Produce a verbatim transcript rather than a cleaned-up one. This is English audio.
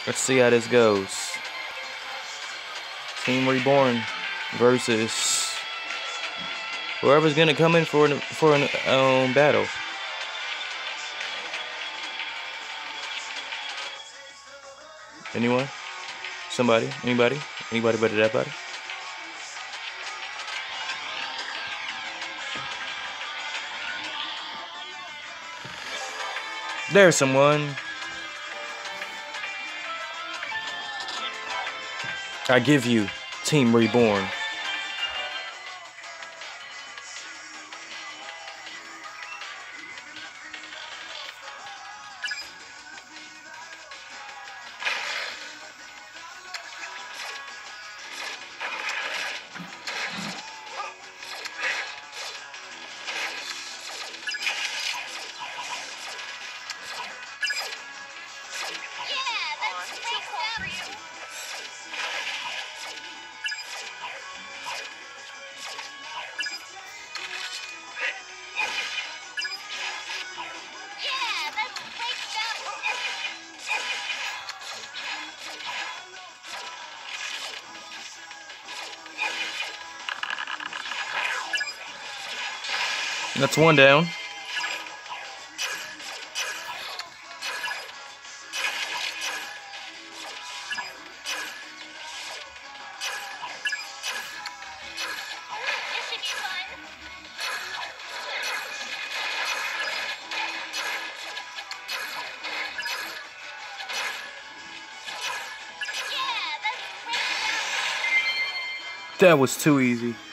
Let's see how this goes. Team Reborn versus whoever's gonna come in for an, for an um battle. Anyone? Somebody? Anybody? Anybody better than that body? There's someone. I give you Team Reborn. That's one down. That was too easy.